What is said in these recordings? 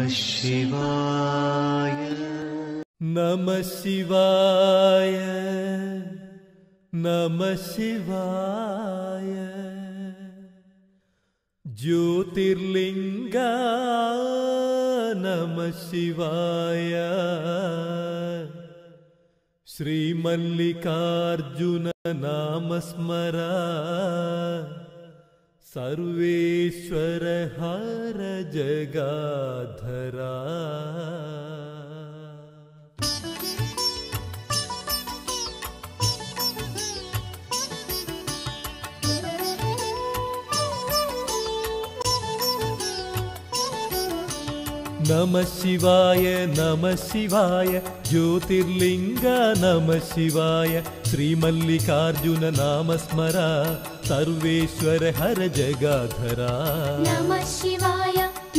शिवाय नमः शिवाय नमः शिवाय ज्योतिर्लिंगा नमः शिवाय श्रीमल्लिकार्जुन नाम स्मरा सर्वेश्वर हर जगाधरा। नमः शिवाय ज्योतिर्लिंगा नमः शिवाय श्रीमल्लिकार्जुन नाम स्मरा सर्वेश्वर हर जगाधरा। नमः शिवाय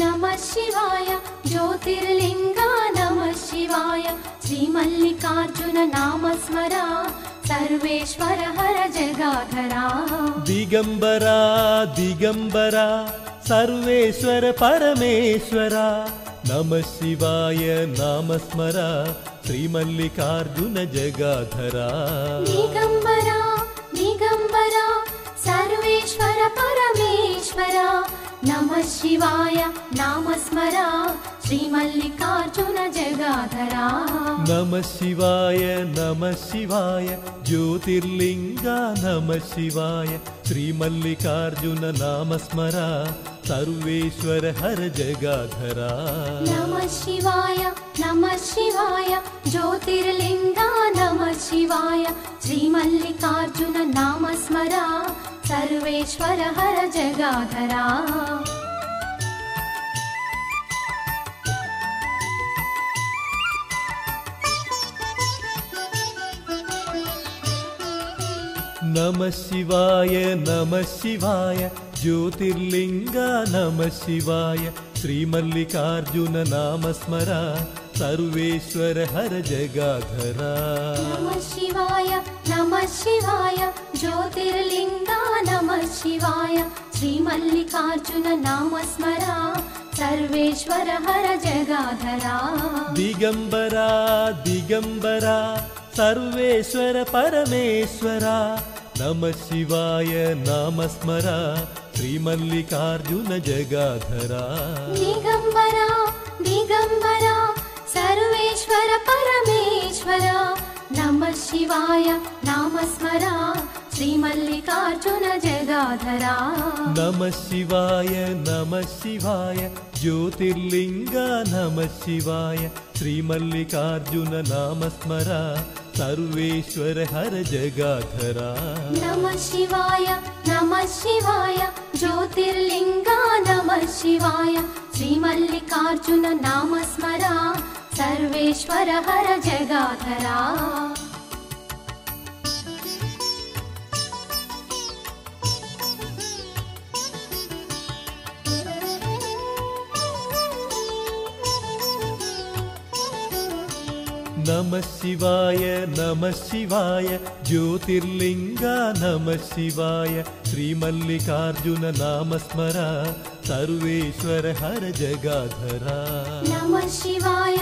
ज्योतिर्लिंगा नमः शिवाय श्रीमल्लिकार्जुन नाम स्मरा सर्वेश्वर हर जगाधरा। दिगंबरा दिगंबरा सर्वेश्वर परमेश्वरा नमः शिवाय नाम स्मरा श्रीमल्लिकार्जुन जगाधरा। दिगंबरा दिगंबरा सर्वेश्वर परमेश्वरा नमः शिवाय नाम स्मरा श्रीमल्लिकार्जुन जगाधरा। नमः शिवाय ज्योतिर्लिंगा नमः शिवाय श्रीमल्लिकार्जुन नाम स्मरा सर्वेश्वर हर जगाधरा। नमः शिवाय ज्योतिर्लिंगा नमः शिवाय श्रीमल्लिकार्जुन नाम स्मरा सर्वेश्वर हर जगाधरा। नमः शिवाय ज्योतिर्लिंगा नमः शिवाय श्रीमल्लिकार्जुन नाम स्मरा सर्वेश्वर हर जगाधरा। नमः शिवाय ज्योतिर्लिंगा नमः शिवाय श्रीमल्लिकार्जुन नाम स्मरा सर्वेश्वर हर जगाधरा। दिगंबरा दिगंबरा सर्वेश्वर परमेश्वरा नमः शिवाय नाम स्मरा श्रीमल्लिकार्जुन जगाधरा। दिगंबरा दिगंबरा सर्वेश्वर परमेश्वरा नमः शिवाय नाम स्मरा श्रीमल्लिकार्जुन जगाधरा। नमः शिवाय ज्योतिर्लिंगा नमः शिवाय श्रीमल्लिकार्जुन नाम स्मरा सर्वेश्वर हर जगाधरा। नमः शिवाय ज्योतिर्लिंगा नमः शिवाय श्रीमल्लिकार्जुन नाम स्मरा सर्वेश्वर हर जगाधरा। नमः शिवाय ज्योतिर्लिंगा नमः शिवाय श्रीमल्लिकार्जुन नाम स्मरा सर्वेश्वर हर जगाधरा। नमः शिवाय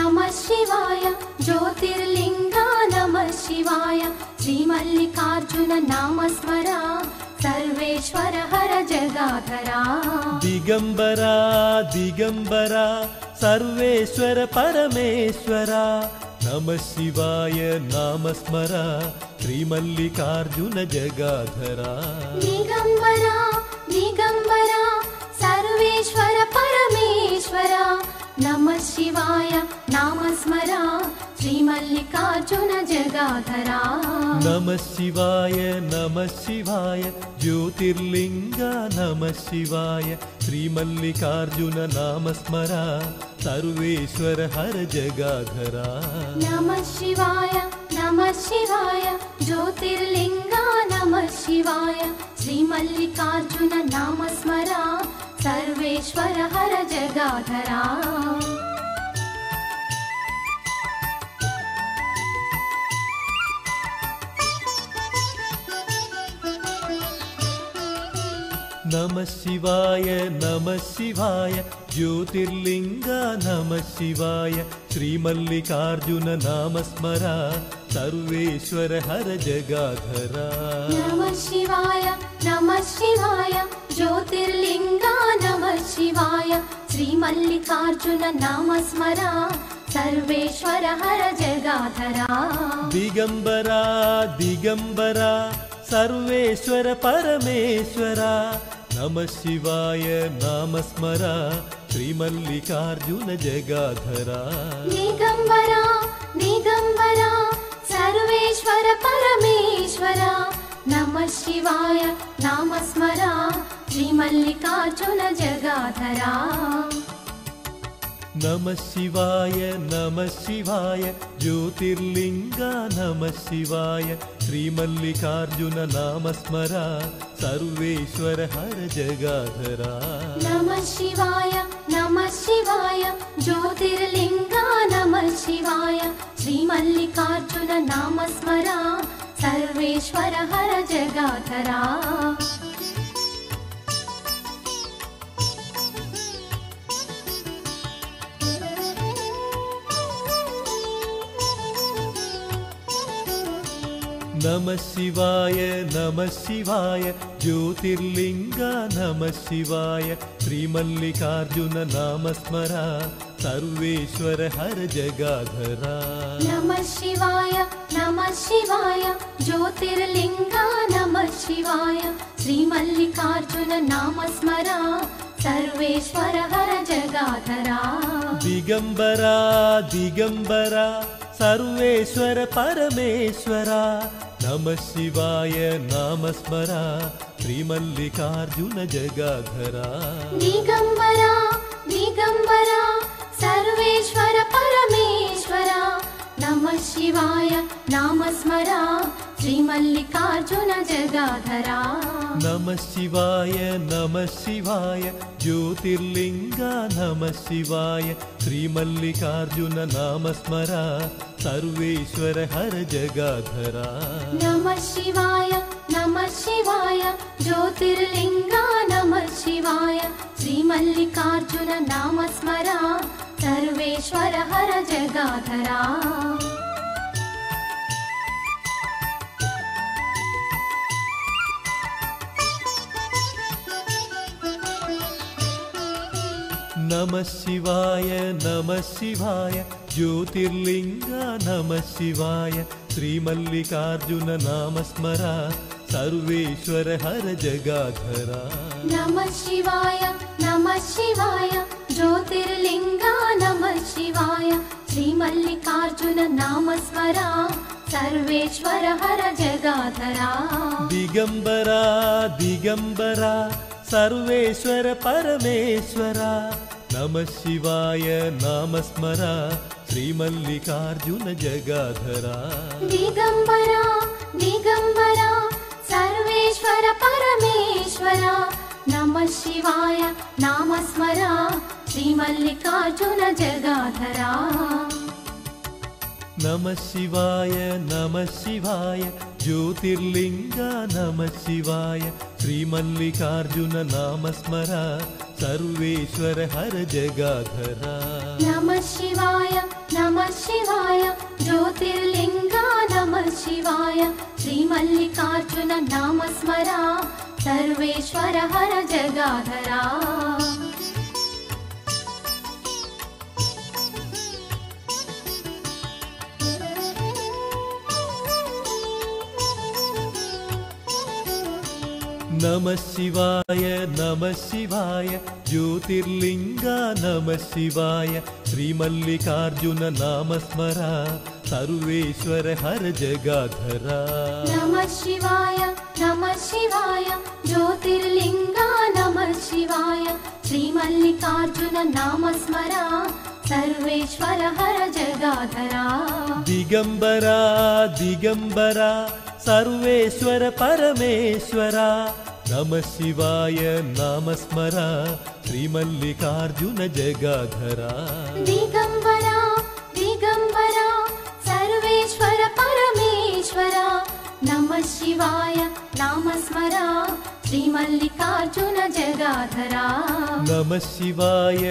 ज्योतिर्लिंगा नमः शिवाय श्रीमल्लिकार्जुन नाम स्मरा सर्वेश्वर हर जगाधरा। दिगंबरा दिगंबरा सर्वेश्वर परमेश्वरा नमः शिवाय नाम स्मरा श्रीमल्लिकार्जुन जगाधरा। दिगंबरा दिगंबरा सर्वेश्वर परमेश्वरा नमः शिवाय नाम स्मरा श्रीमल्लिकार्जुन जगाधरा। नमः शिवाय ज्योतिर्लिंगा नमः शिवाय श्रीमल्लिकार्जुन नाम स्मरा सर्वेश्वर हर जगाधरा। नमः शिवाय ज्योतिर्लिंगा नमः शिवाय श्रीमल्लिकार्जुन नाम स्मरा सर्वेश्वर हर जगाधरा। नमः शिवाय ज्योतिर्लिङ्गा नमः शिवाय श्रीमल्लिकार्जुन नाम स्मरा सर्वेश्वर हर जगाधरा नमः शिवाय ज्योतिर्लिङ्गा नमः शिवाय श्रीमल्लिकार्जुन नाम स्मरा सर्वेश्वर हर जगाधरा दिगंबरा दिगंबरा सर्वेश्वर परमेश्वरा नमः शिवाय नाम स्मरा श्रीमल्लिकार्जुन जगाधरा दिगंबरा दिगंबरा सर्वेश्वर परमेश्वरा नमः शिवाय नाम स्मरा श्रीमल्लिकार्जुन जगाधरा नमः शिवाय ज्योतिर्लिङ्गा नमः शिवाय श्रीमल्लिकार्जुन नाम स्मरा सर्वेश्वर हर जगाधरा नमः शिवाय ज्योतिर्लिङ्गा नमः शिवाय श्रीमल्लिकार्जुन नाम स्मरा सर्वेश्वर हर जगाधरा नमः शिवाय ज्योतिर्लिङ्गा नमः शिवाय श्रीमल्लिकार्जुन नाम स्मरा सर्वेश्वर हर जगाधरा नमः शिवाय ज्योतिर्लिङ्गा नमः शिवाय श्रीमल्लिकार्जुन नाम स्मरा सर्वेश्वर हर जगाधरा दिगंबरा दिगंबरा सर्वेश्वर परमेश्वरा नमः शिवाय नाम स्मरा श्रीमल्लिकार्जुन जगाधरा दिगंबरा दिगंबरा सर्वेश्वर परमेश्वरा नमः शिवाय नाम स्मरा श्रीमल्लिकार्जुन जगाधरा नमः शिवाय ज्योतिर्लिङ्गा नमः शिवाय श्रीमल्लिकार्जुन नाम स्मरा सर्वेश्वर हर जगाधरा नमः शिवाय ज्योतिर्लिङ्गा नमः शिवाय श्रीमल्लिकार्जुन नाम स्मरा सर्वेश्वर हर जगाधरा नमः शिवाय ज्योतिर्लिङ्गा नमः शिवाय श्रीमल्लिकार्जुन नाम स्मरा सर्वेश्वर हर जगाधरा नमः शिवाय ज्योतिर्लिङ्गा नमः शिवाय श्रीमल्लिकार्जुन नाम स्मरा सर्वेश्वर हर जगाधरा दिगंबरा दिगंबरा सर्वेश्वर परमेश्वरा नमः शिवाय नाम स्मरा श्रीमल्लिकार्जुन जगाधरा दिगंबरा दिगंबरा सर्वेश्वर परमेश्वरा नमः शिवाय नाम स्मरा श्रीमल्लिकार्जुन जगाधरा नमः शिवाय ज्योतिर्लिङ्गा नमः शिवाय श्रीमल्लिकार्जुन नाम स्मरा सर्वेश्वर हर जगाधरा नमः शिवाय ज्योतिर्लिङ्गा नमः शिवाय श्रीमल्लिकार्जुन नाम स्मरा सर्वेश्वर हर जगाधरा नमः शिवाय ज्योतिर्लिङ्गा नमः शिवाय श्रीमल्लिकार्जुन नाम स्मरा सर्वेश्वर हर जगाधरा नमः शिवाय ज्योतिर्लिङ्गा नमः शिवाय श्रीमल्लिकार्जुन नाम स्मरा सर्वेश्वर हर जगाधरा दिगंबरा दिगंबरा सर्वेश्वर परमेश्वरा नमः शिवाय नाम स्मरा श्रीमल्लिकार्जुन जगाधरा दिगंबरा दिगंबरा सर्वेश्वर परमेश्वरा नमः शिवाय नाम स्मरा श्रीमल्लिकार्जुन जगाधरा नमः शिवाय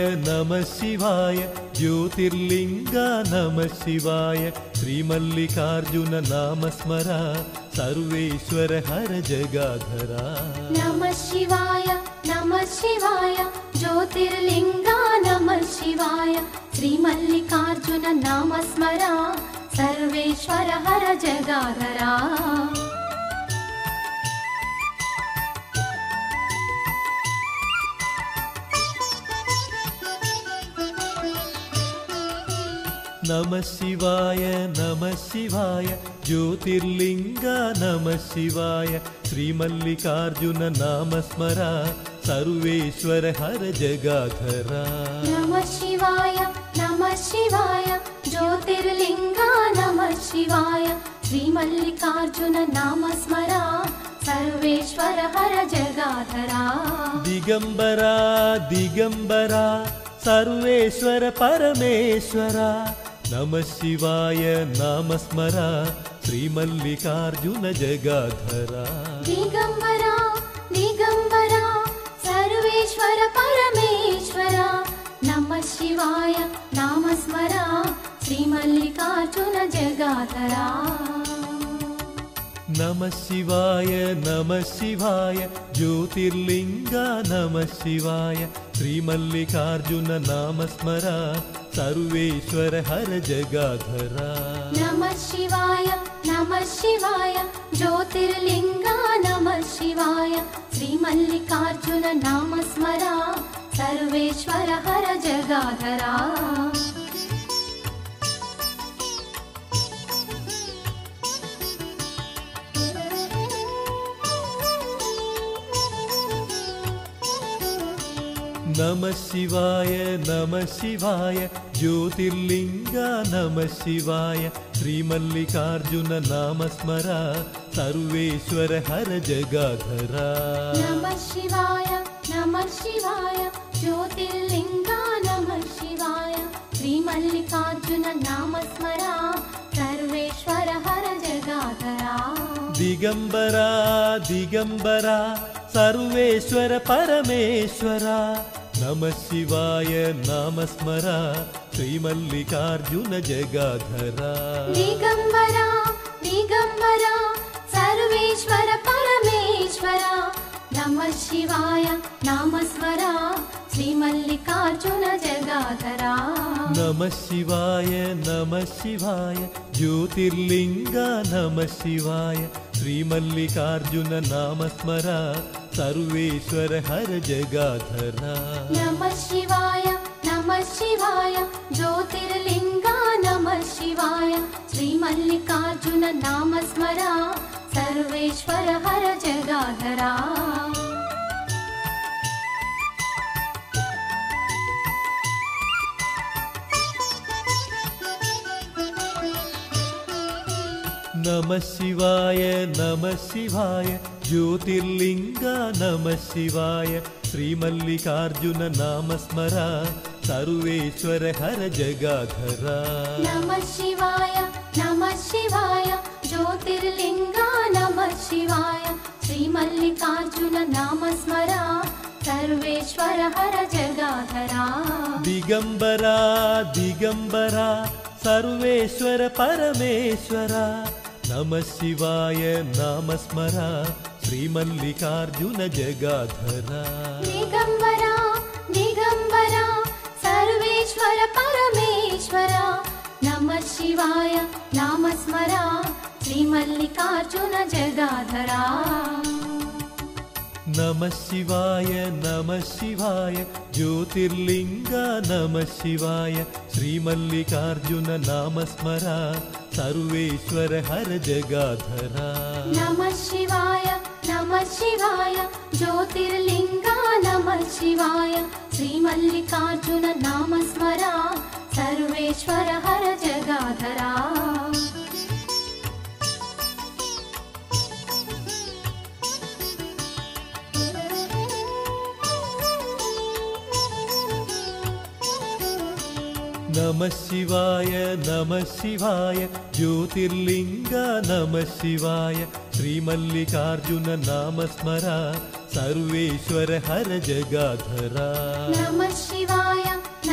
ज्योतिर्लिङ्गा नमः शिवाय श्रीमल्लिकार्जुन नाम स्मरा सर्वेश्वर हर जगाधरा नमः शिवाय ज्योतिर्लिङ्गा नमः शिवाय श्रीमल्लिकार्जुन नाम स्मरा सर्वेश्वर हर जगाधरा नमः शिवाय ज्योतिर्लिङ्गा नमः शिवाय श्रीमल्लिकार्जुन नाम स्मरा सर्वेश्वर हर जगाधरा नमः शिवाय ज्योतिर्लिङ्गा नमः शिवाय श्रीमल्लिकार्जुन नाम स्मरा सर्वेश्वर हर जगाधरा दिगम्बरा सर्वेश्वर परमेश्वरा नमः शिवाय नाम स्मरा श्रीमल्लिकार्जुन जगाधरा दिगम्बरा सर्वेश्वर परमेश्वरा नमः शिवाय नाम स्मरा श्रीमल्लिकार्जुन जगाधरा नमः शिवाय ज्योतिर्लिङ्गा नमः शिवाय श्रीमल्लिकार्जुन नाम स्मरा सर्वेश्वर हर जगाधरा नमः शिवाय ज्योतिर्लिङ्गा नमः शिवाय श्रीमल्लिकार्जुन नाम स्मरा सर्वेश्वर हर जगाधरा नमः शिवाय ज्योतिर्लिङ्गा नमः शिवाय श्रीमल्लिकार्जुन नाम स्मरा सर्वेश्वर हर जगाधरा नमः शिवाय ज्योतिर्लिङ्गा नमः शिवाय श्रीमल्लिकार्जुन नाम स्मरा सर्वेश्वर हर जगाधरा दिगम्बरा सर्वेश्वर परमेश्वरा नमः शिवाय नाम स्मरा श्रीमल्लिकार्जुन जगाधरा दिगम्बरा सर्वेश्वर परमेश्वरा नमः शिवाय नाम स्मरा श्रीमल्लिकार्जुन जगाधरा नमः शिवाय ज्योतिर्लिङ्गा नमः शिवाय श्रीमल्लिकार्जुन नाम स्मरा सर्वेश्वर हर जगाधरा नमः शिवाय ज्योतिर्लिङ्गा नमः शिवाय श्रीमल्लिकार्जुन नाम स्मरा सर्वेश्वर हर जगाधरा नमः शिवाय ज्योतिर्लिङ्गा नमः शिवाय श्रीमल्लिकार्जुन नाम स्मरा सर्वेश्वर हर जगाधरा नमः शिवाय ज्योतिर्लिङ्गा नमः शिवाय श्रीमल्लिकार्जुन नाम स्मरा सर्वेश्वर हर जगाधरा दिगम्बरा सर्वेश्वर परमेश्वरा नमः शिवाय नाम स्मरा श्रीमल्लिकार्जुन जगाधरा दिगम्बरा सर्वेश्वर परमेश्वरा नमः शिवाय नाम स्मरा श्रीमल्लिकार्जुन जगाधरा नमः शिवाय ज्योतिर्लिङ्गा नमः शिवाय श्रीमल्लिकार्जुन नाम स्मरा सर्वेश्वर हर जगाधरा नमः शिवाय ज्योतिर्लिङ्गा नमः शिवाय श्रीमल्लिकार्जुन नाम स्मरा सर्वेश्वर हर जगाधरा नमः शिवाय ज्योतिर्लिङ्गा नमः शिवाय श्रीमल्लिकार्जुन नाम स्मरा सर्वेश्वर हर जगाधरा नमः शिवाय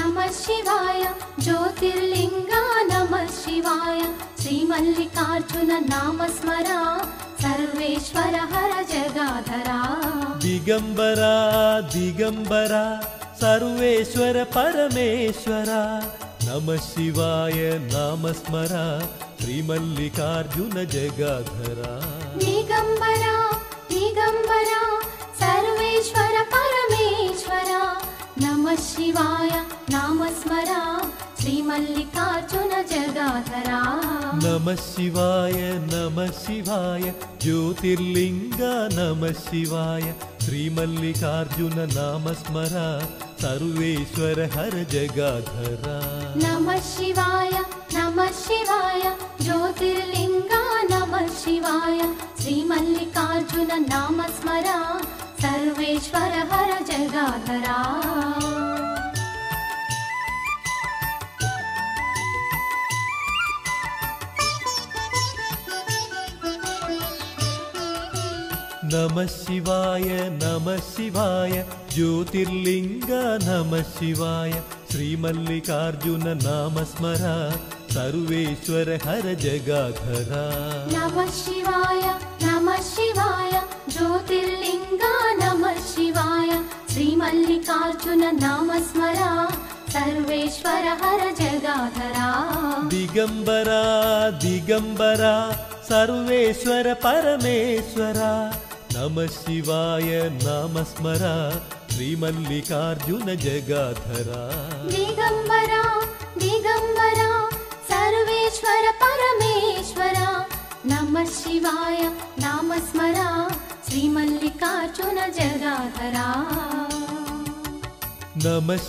ज्योतिर्लिंगा नमः शिवाय श्रीमल्लिकार्जुन नाम स्मरा सर्वेश्वर हर जगाधरा दिगंबरा दिगंबरा सर्वेश्वर परमेश्वरा नमः शिवाय नाम स्मरा श्रीमल्लिकार्जुन जगाधरा दिगंबरा दिगंबरा सर्वेश्वर परमेश्वरा नमः शिवाय नाम स्मरा श्रीमल्लिकार्जुन जगाधरा नमः शिवाय ज्योतिर्लिंगा नमः शिवाय श्रीमल्लिकार्जुन नाम स्मरा सर्वेश्वर हर जगाधरा नमः शिवाय ज्योतिर्लिंगा नमः शिवाय श्रीमल्लिकार्जुन नाम स्मरा सर्वेश्वर हर जगाधरा नमः शिवाय ज्योतिर्लिंगा नमः शिवाय श्रीमल्लिकार्जुन नाम स्मरा सर्वेश्वर हर जगाधरा नमः शिवाय ज्योतिर्लिंगा नमः शिवाय श्रीमल्लिकार्जुन नाम स्मरा सर्वेश्वर हर जगाधरा दिगंबरा दिगंबरा सर्वेश्वर परमेश्वरा नमः शिवाय नाम स्मरा श्रीमल्लिकार्जुन जगाधरा दिगंबरा दिगंबरा सर्वेश्वर परमेश्वरा नमः शिवाय नाम स्मरा श्रीमल्लिकार्जुन जगाधरा नमः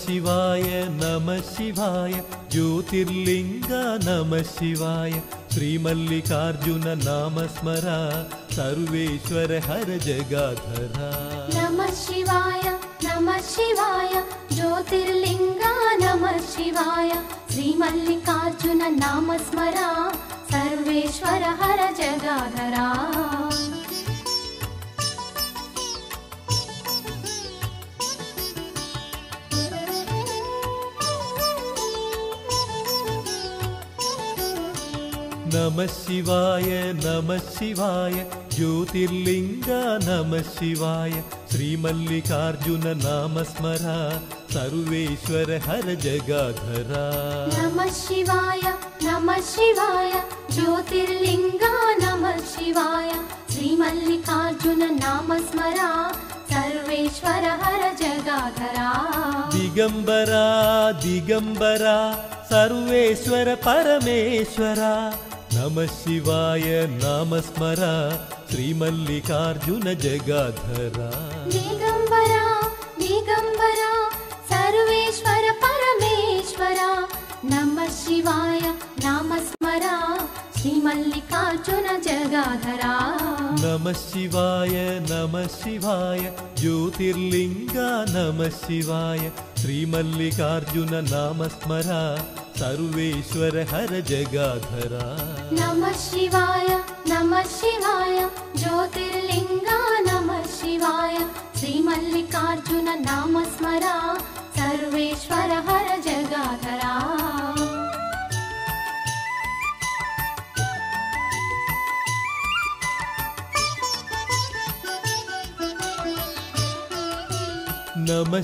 शिवाय ज्योतिर्लिंगा नमः शिवाय श्रीमल्लिकार्जुन नाम स्मरा सर्वेश्वर हर जगाधरा नमः शिवाय ज्योतिर्लिंगा नमः शिवाय श्रीमल्लिकार्जुन नाम स्मरा सर्वेश्वर हर जगाधरा नमः शिवाय ज्योतिर्लिंगा नमः शिवाय श्रीमल्लिकार्जुन नाम स्मरा सर्वेश्वर हर जगाधरा नमः शिवाय ज्योतिर्लिंगा नमः शिवाय श्रीमल्लिकार्जुन नाम स्मरा सर्वेश्वर हर जगाधरा दिगंबरा दिगंबरा सर्वेश्वर परमेश्वरा नमः शिवाय नाम स्मरा श्रीमल्लिकार्जुन जगाधरा दिगंबरा दिगंबरा सर्वेश्वर परमेश्वरा नमः शिवाय नाम स्मरा श्रीमल्लिकार्जुन जगाधरा नमः शिवाय ज्योतिर्लिंगा नमः शिवाय श्रीमल्लिकार्जुन नाम स्मरा सर्वेश्वर हर जगाधरा नमः शिवाय ज्योतिर्लिंगा नमः शिवाय श्रीमल्लिकार्जुन नाम स्मरा सर्वेश्वर हर जगाधरा नमः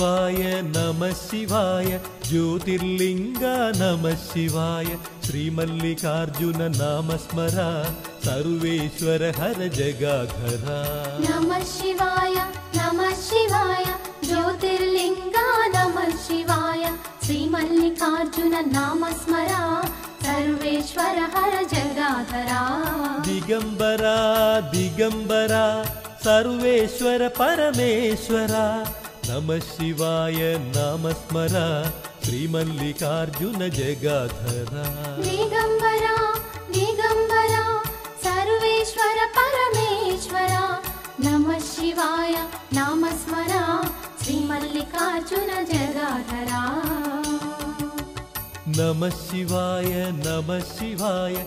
शिवाय ज्योतिर्लिंगा नमः शिवाय श्रीमल्लिकार्जुन नाम स्मरा सर्वेश्वर हर जगाधरा नमः शिवाय ज्योतिर्लिंगा नमः शिवाय श्रीमल्लिकार्जुन नाम स्मरा सर्वेश्वर हर जगाधरा दिगंबरा दिगंबरा सर्वेश्वर परमेश्वरा नमः शिवाय नाम स्मरा श्रीमल्लिकार्जुन जगाधरा दिगंबरा दिगंबरा सर्वेश्वर परमेश्वरा नमः शिवाय नाम स्मरा श्रीमल्लिकार्जुन जगाधरा नमः शिवाय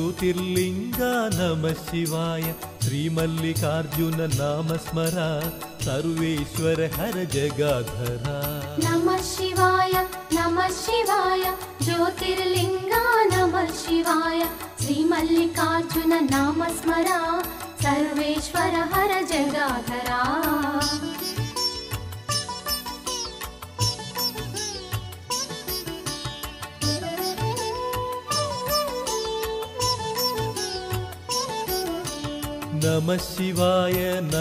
ज्योतिर्लिंगा नमः शिवाय श्रीमल्लिकार्जुन नाम स्मरा सर्वेश्वर हर जगाधरा नमः शिवाय ज्योतिर्लिंगा नमः शिवाय श्रीमल्लिकार्जुन नाम स्मरा सर्वेश्वर हर जगाधरा नमः शिवाय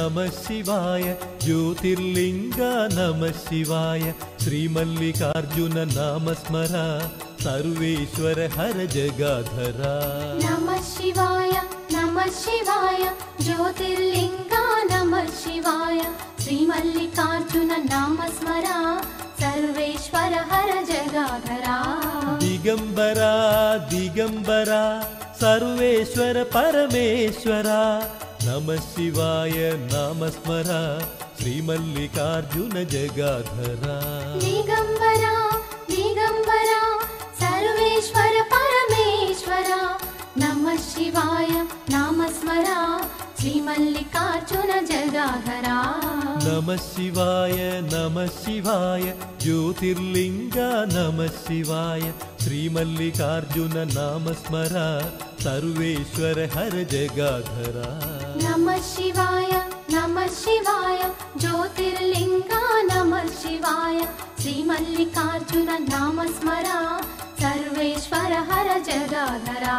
ज्योतिर्लिंगा नमः शिवाय श्रीमल्लिकार्जुन नाम स्मरा सर्वेश्वर हर जगाधरा नमः शिवाय ज्योतिर्लिंगा नमः शिवाय श्रीमल्लिकार्जुन नाम स्मरा सर्वेश्वर हर जगाधरा दिगंबरा दिगंबरा सर्वेश्वर परमेश्वरा नमः शिवाय नाम स्मरा श्रीमल्लिकार्जुन जगाधरा दिगंबरा दिगंबरा सर्वेश्वर परमेश्वरा नमः शिवाय नाम स्मरा श्रीमल्लिकार्जुन जगाधरा नमः शिवाय ज्योतिर्लिंगा नमः शिवाय श्रीमल्लिकार्जुन नाम स्मरा सर्वेश्वर हर जगाधरा नमः शिवाय ज्योतिर्लिंगा नमः शिवाय श्रीमल्लिकार्जुन नाम स्मरा सर्वेश्वर हर जगाधरा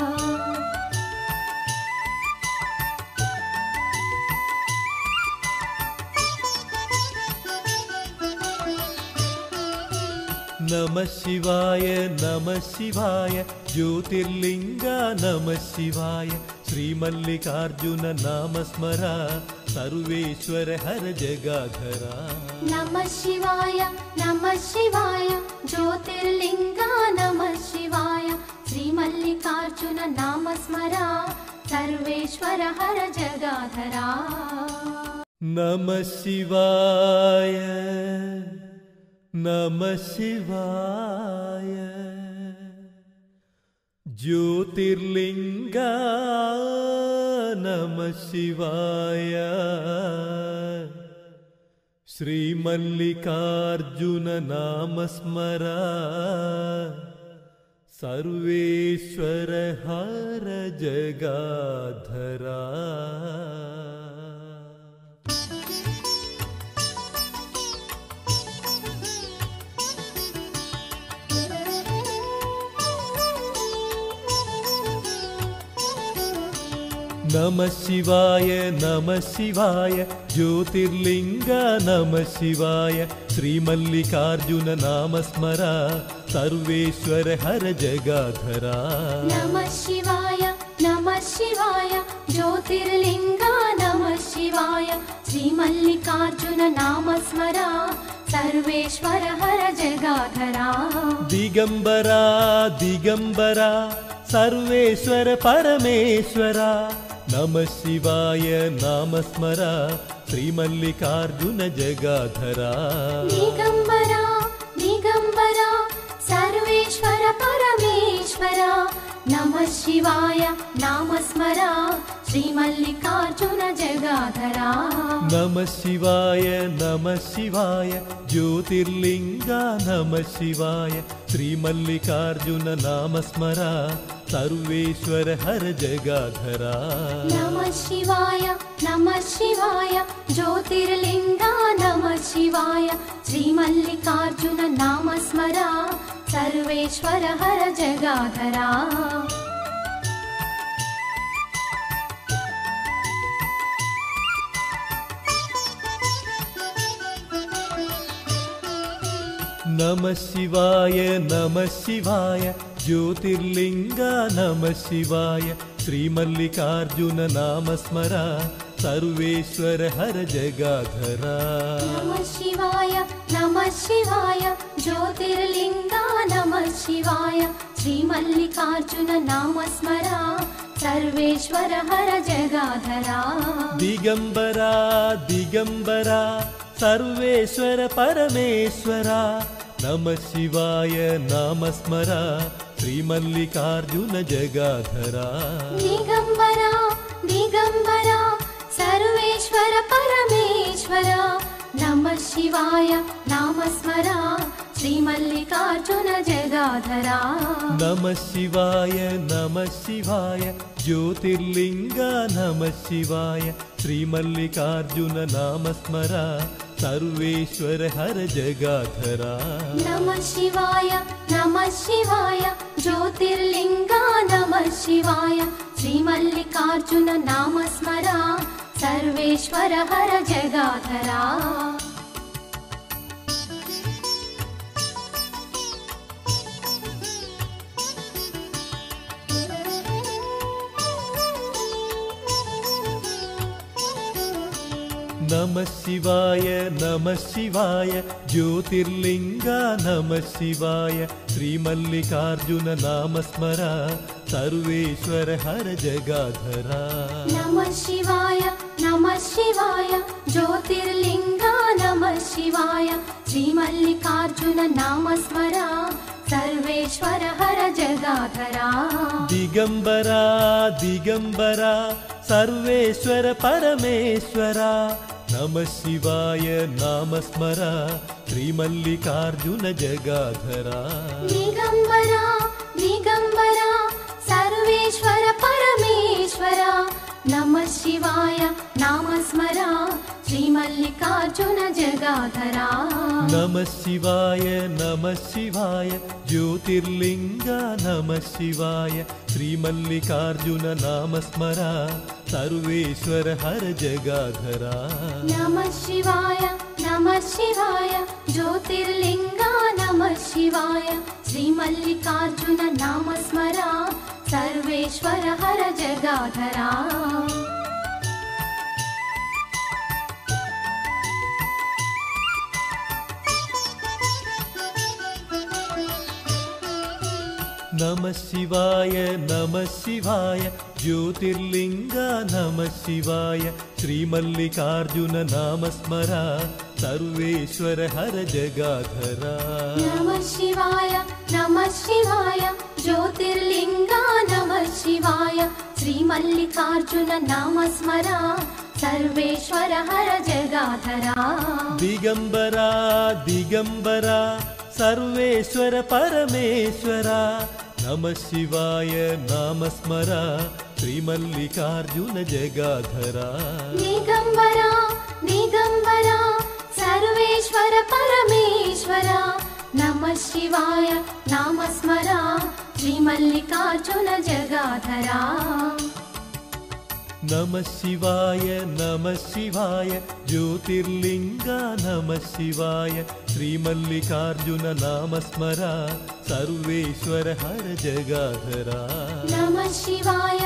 नमः शिवाय ज्योतिर्लिंगा नमः शिवाय श्रीमल्लिकार्जुन नाम स्मरा सर्वेश्वर हर जगाधरा नमः शिवाय ज्योतिर्लिंगा नमः शिवाय श्रीमल्लिकार्जुन नाम स्मरा सर्वेश्वर हर जगाधरा नमः शिवाय ज्योतिर्लिंगा नमः शिवाय श्रीमल्लिकार्जुन नाम स्मरा सर्वेश्वर हर जगाधरा नमः शिवाय ज्योतिर्लिंगा नमः शिवाय श्रीमल्लिकार्जुन नाम स्मरा सर्वेश्वर हर जगाधरा नमः शिवाय ज्योतिर्लिंगा नमः शिवाय श्रीमल्लिकार्जुन नाम स्मरा सर्वेश्वर हर जगाधरा दिगंबरा दिगंबरा सर्वेश्वर परमेश्वरा नमः शिवाय नाम स्मरा श्रीमल्लिकार्जुन जगाधरा दिगंबरा दिगंबरा सर्वेश्वर परमेश्वरा नमः शिवाय नाम स्मरा श्रीमल्लिकार्जुन जगाधरा नमः शिवाय ज्योतिर्लिंगा नमः शिवाय श्रीमल्लिकार्जुन नाम स्मरा सर्वेश्वर हर जगाधरा नमः शिवाय ज्योतिर्लिंगा नमः शिवाय श्रीमल्लिकार्जुन नाम स्मरा सर्वेश्वर हर जगाधरा नमः शिवाय ज्योतिर्लिंगा नमः शिवाय श्रीमल्लिकार्जुन नाम स्मरा सर्वेश्वर हर जगाधरा नमः शिवाय ज्योतिर्लिंगा नमः शिवाय श्रीमल्लिकार्जुन नाम स्मरा सर्वेश्वर हर जगाधरा दिगंबरा दिगंबरा सर्वेश्वर परमेश्वरा नमः शिवाय नाम स्मरा श्रीमल्लिकार्जुन जगाधरा दिगंबरा दिगंबरा सर्वेश्वर परमेश्वरा परमेश्वरा नमः शिवाय नामस्मरा श्रीमल्लिकार्जुन जगाधरा नमः शिवाय ज्योतिर्लिंगा नमः शिवाय श्रीमल्लिकार्जुन नामस्मरा सर्वेश्वर हर जगाधरा नमः शिवाय ज्योतिर्लिंगा नमः शिवाय श्रीमल्लिकार्जुन नामस्मरा सर्वेश्वर हर जगाधरा नमः शिवाय ज्योतिर्लिंगा नमः शिवाय श्रीमल्लिकार्जुन नामस्मरा सर्वेश्वर हर जगाधरा नमः शिवाय ज्योतिर्लिंगा नमः शिवाय श्रीमल्लिकार्जुन नामस्मरा सर्वेश्वर हर जगाधरा दिगंबरा सर्वेश्वर परमेश्वरा नमः शिवाय नामस्मरा श्रीमल्लिकार्जुन जगाधरा दिगंबरा सर्वेश्वर परमेश्वरा नमः शिवाय नामस्मरा श्रीमल्लिकार्जुन जगाधरा नमः शिवाय ज्योतिर्लिंगा नमः शिवाय श्रीमल्लिकार्जुन नामस्मरा सर्वेश्वर हर जगाधरा नमः शिवाय ज्योतिर्लिंगा नमः शिवाय श्रीमल्लिकार्जुन नामस्मरा सर्वेश्वर हर जगाधरा नमः शिवाय ज्योतिर्लिंगा नमः शिवाय श्रीमल्लिकार्जुन नामस्मरा सर्वेश्वर हर जगाधरा नमः शिवाय ज्योतिर्लिंगा नमः शिवाय श्रीमल्लिकार्जुन नामस्मरा सर्वेश्वर हर जगाधरा दिगंबरा सर्वेश्वर परमेश्वरा नमः शिवाय नामस्मरा श्रीमल्लिकार्जुन जगाधरा दिगंबरा सर्वेश्वर परमेश्वरा नमः शिवाय नामस्मरा श्रीमल्लिकार्जुन जगाधरा नमः शिवाय ज्योतिर्लिंगा नमः शिवाय श्रीमल्लिकार्जुन नामस्मरा सर्वेश्वर हर जगाधरा नमः शिवाय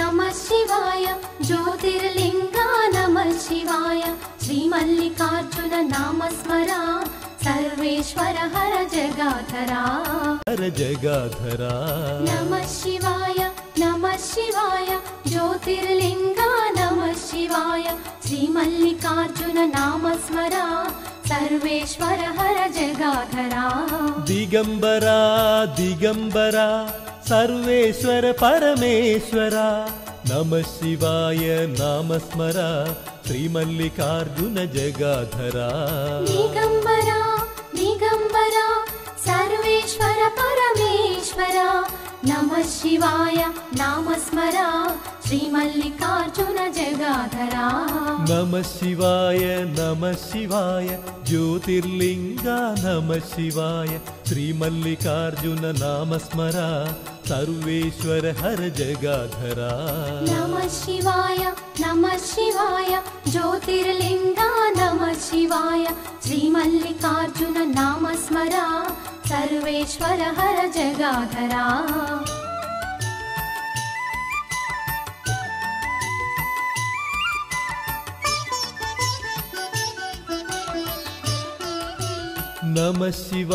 ज्योतिर्लिंगा नमः शिवाय श्रीमल्लिकार्जुन नामस्मरा सर्वेश्वर हर जगाधरा नमः शिवाय ज्योतिर्लिंगा नमः शिवाय श्रीमल्लिकार्जुन नामस्मरा सर्वेश्वर हर जगाधरा दिगंबरा सर्वेश्वर परमेश्वरा नमः शिवाय नामस्मरा श्रीमल्लिकार्जुन जगाधरा दिगंबरा सर्वेश्वर परमेश्वरा नमः शिवाय नामस्मरा श्रीमल्लिकार्जुन जगाधरा नमः शिवाय ज्योतिर्लिंगा नमः शिवाय श्रीमल्लिकार्जुन नामस्मरा सर्वेश्वर हर जगाधरा नमः शिवाय ज्योतिर्लिंगा नमः शिवाय श्रीमल्लिकार्जुन नामस्मरा सर्वेश्वर हर जगाधरा नमः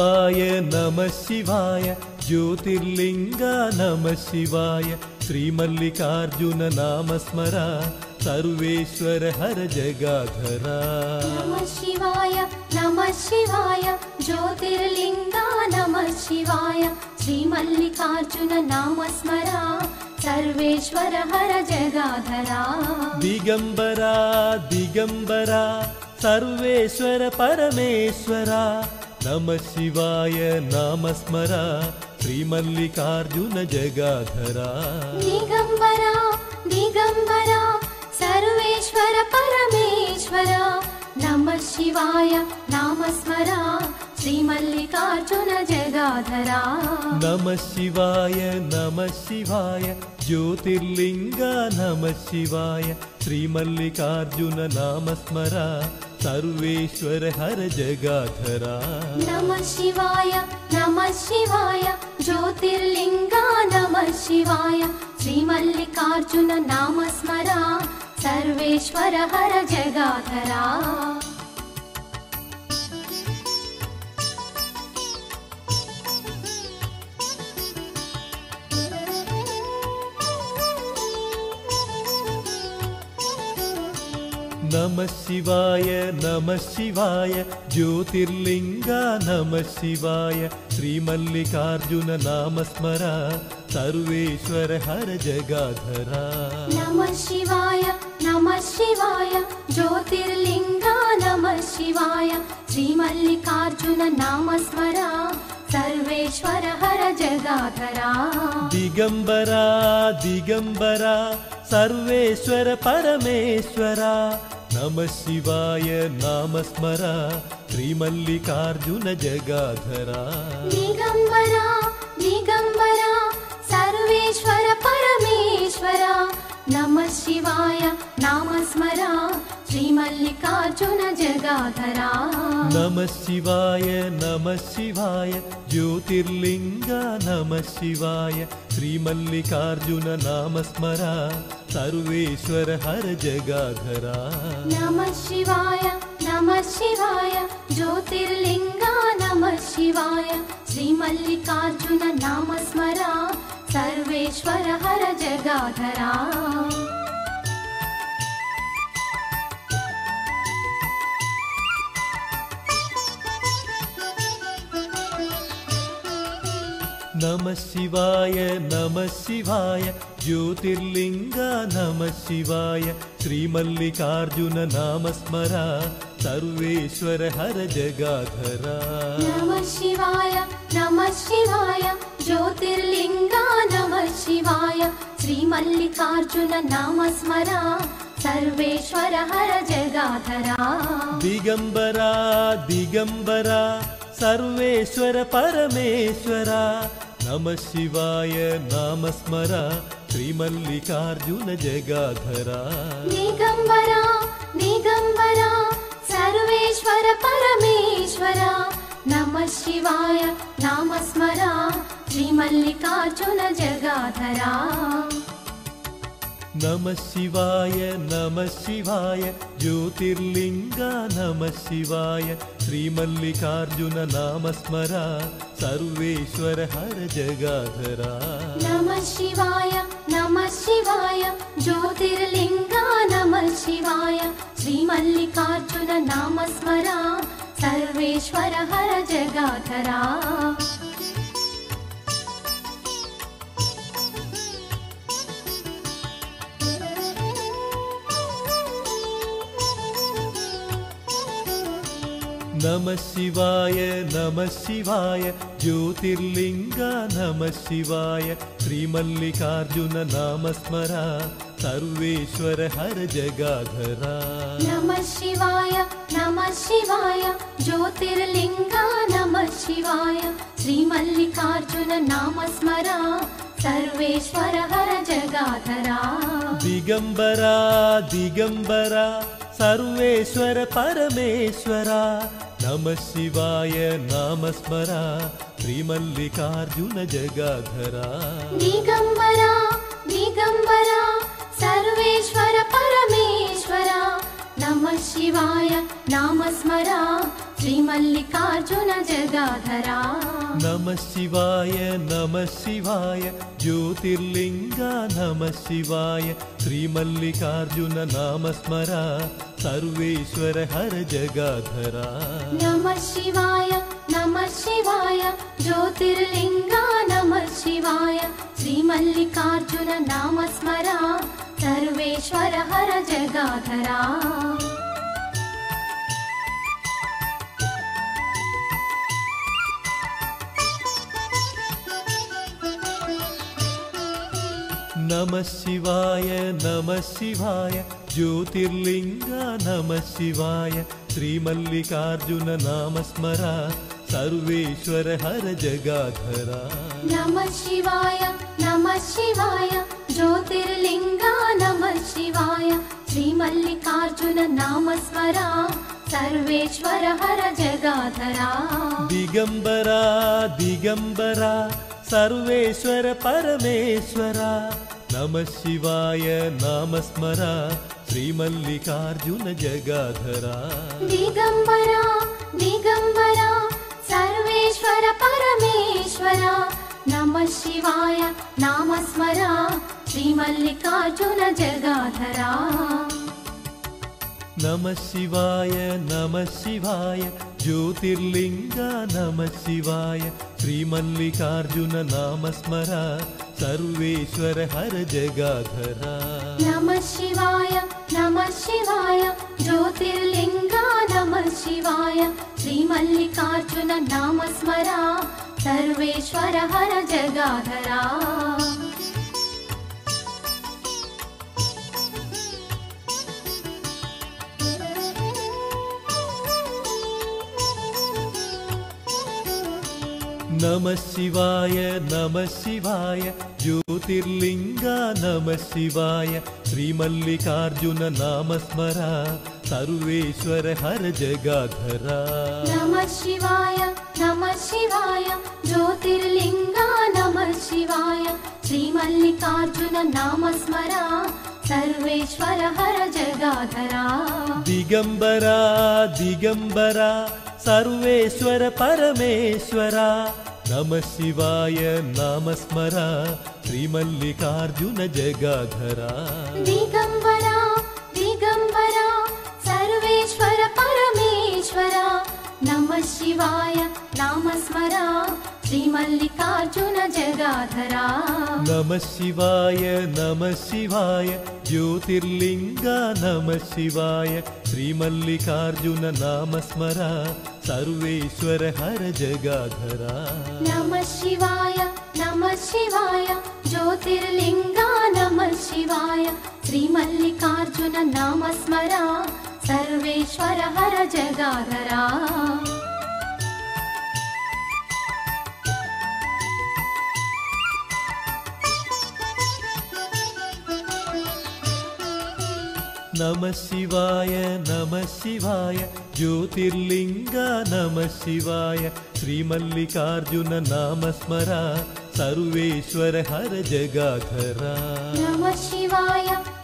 शिवाय ज्योतिर्लिंगा नमः शिवाय श्रीमल्लिकार्जुन नामस्मरा सर्वेश्वर हर जगाधरा नमः शिवाय ज्योतिर्लिंगा नमः शिवाय श्रीमल्लिकार्जुन नामस्मरा सर्वेश्वर हर जगाधरा दिगंबरा सर्वेश्वर परमेश्वरा नमः शिवाय नामस्मरा श्रीमल्लिकार्जुन जगाधरा दिगंबरा दिगंबरा सर्वेश्वर परमेश्वरा नमः शिवाय नामस्मरा श्रीमल्लिकार्जुन जगाधरा नमः शिवाय ज्योतिर्लिंगा नमः शिवाय श्रीमल्लिकार्जुन नामस्मरा सर्वेश्वर हर जगाधरा नमः शिवाय ज्योतिर्लिंगा नमः शिवाय श्रीमल्लिकार्जुन नामस्मरा सर्वेश्वर हर जगाधरा नमः शिवाय ज्योतिर्लिंगा नमः शिवाय श्रीमल्लिकार्जुन नामस्मरा सर्वेश्वर हर जगाधरा नमः शिवाय ज्योतिर्लिंगा नमः शिवाय श्रीमल्लिकार्जुन नामस्मरा सर्वेश्वर हर जगाधरा दिगंबरा दिगंबरा सर्वेश्वर परमेश्वरा नमः शिवाय नामस्मरा श्रीमल्लिकार्जुन जगाधरा दिगंबरा दिगंबरा सर्वेश्वर परमेश्वरा नमः शिवाय नामस्मरा श्रीमल्लिकार्जुन जगाधरा नमः शिवाय ज्योतिर्लिंगा नमः शिवाय श्रीमल्लिकार्जुन नामस्मरा सर्वेश्वर हर जगाधरा नमः शिवाय ज्योतिर्लिंगा नमः शिवाय श्रीमल्लिकार्जुन नामस्मरा सर्वेश्वर हर जगाधरा नमः शिवाय ज्योतिर्लिंगा नमः शिवाय श्रीमल्लिकार्जुन नामस्मरा सर्वेश्वर हर जगाधरा नमः शिवाय ज्योतिर्लिंगा नमः शिवाय श्रीमल्लिकार्जुन नामस्मरा सर्वेश्वर हर जगाधरा दिगंबरा दिगंबरा सर्वेश्वर परमेश्वरा नमः शिवाय नामस्मरा श्रीमल्लिकार्जुन जगाधरा दिगंबरा दिगंबरा सर्वेश्वर परमेश्वरा नमः शिवाय नामस्मरा श्रीमल्लिकार्जुन जगाधरा नमः शिवाय ज्योतिर्लिंगा नमः शिवाय श्रीमल्लिकार्जुन नामस्मरा सर्वेश्वर हर जगाधरा नमः शिवाय ज्योतिर्लिंगा नमः शिवाय श्रीमल्लिकार्जुन नामस्मरा सर्वेश्वर हर जगाधरा नमः शिवाय ज्योतिर्लिंगा नमः शिवाय श्रीमल्लिकार्जुन नामस्मरा सर्वेश्वर हर जगाधरा नमः शिवाय ज्योतिर्लिंगा नमः शिवाय श्रीमल्लिकार्जुन नामस्मरा सर्वेश्वर हर जगाधरा दिगंबरा दिगंबरा सर्वेश्वर परमेश्वरा नमः शिवाय नामस्मरा श्रीमल्लिकार्जुन जगाधरा दिगंबरा दिगंबरा सर्वेश्वर परमेश्वरा नमः शिवाय नामस्मरा श्रीमल्लिकार्जुन जगाधरा नमः शिवाय ज्योतिर्लिंगा नमः शिवाय श्रीमल्लिकार्जुन नामस्मरा सर्वेश्वर हर जगाधरा नमः शिवाय ज्योतिर्लिंगा नमः शिवाय श्रीमल्लिकार्जुन नामस्मरा सर्वेश्वर हर जगाधरा नमः शिवाय ज्योतिर्लिङ्गा नमः शिवाय श्रीमल्लिकार्जुन नाम स्मरा सर्वेश्वर हर जगाधरा नमः शिवाय ज्योतिर्लिङ्गा नमः शिवाय श्रीमल्लिकार्जुन नाम स्मरा सर्वेश्वर हर जगाधरा दिगंबरा दिगंबरा सर्वेश्वर परमेश्वरा नमः शिवाय नाम स्मरा श्रीमल्लिकार्जुन जगाधरा दिगंबरा दिगंबरा सर्वेश्वर परमेश्वरा नमः शिवाय नाम स्मरा श्रीमल्लिकार्जुन जगाधरा नमः शिवाय ज्योतिर्लिङ्गा नमः शिवाय श्रीमल्लिकार्जुन नाम स्मरा सर्वेश्वर हर जगाधरा नमः शिवाय ज्योतिर्लिङ्गा नमः शिवाय श्रीमल्लिकार्जुन नाम स्मरा सर्वेश्वर हर जगाधरा नमः शिवाय ज्योतिर्लिङ्गा नमः शिवाय श्रीमल्लिकार्जुन नाम स्मरा सर्वेश्वर हर जगाधरा नमः शिवाय ज्योतिर्लिङ्गा नमः शिवाय श्रीमल्लिकार्जुन नाम स्मरा सर्वेश्वर हर जगाधरा दिगंबरा दिगंबरा सर्वेश्वर परमेश्वरा नमः शिवाय नाम स्मरा श्रीमल्लिकार्जुन जगाधरा दिगंबरा दिगंबरा सर्वेश्वर परमेश्वरा नमः शिवाय नाम स्मरा श्रीमल्लिकार्जुन जगाधरा नमः शिवाय ज्योतिर्लिङ्गा नमः शिवाय श्रीमल्लिकार्जुन नाम स्मरा सर्वेश्वर हर जगाधरा नमः शिवाय ज्योतिर्लिङ्गा नमः शिवाय श्रीमल्लिकार्जुन नाम स्मरा सर्वेश्वर हर जगाधरा नमः शिवाय ज्योतिर्लिङ्गा नमः शिवाय श्रीमल्लिकार्जुन नाम स्मरा सर्वेश्वर हर जगाधरा नमः शिवाय